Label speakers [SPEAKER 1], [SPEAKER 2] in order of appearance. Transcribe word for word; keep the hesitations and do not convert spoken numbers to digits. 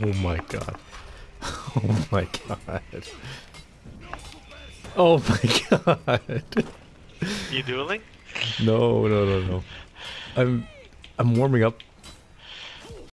[SPEAKER 1] Oh my god. Oh my god. Oh my god.
[SPEAKER 2] You dueling?
[SPEAKER 1] No, no, no, no. I'm I'm warming up